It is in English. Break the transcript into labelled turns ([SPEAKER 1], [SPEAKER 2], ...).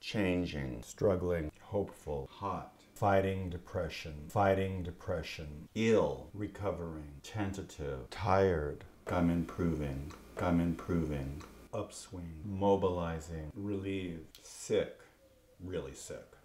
[SPEAKER 1] changing, struggling, hopeful, hot, fighting depression, ill, recovering, tentative, tired, I'm improving, upswing, mobilizing, relieved, sick, really sick.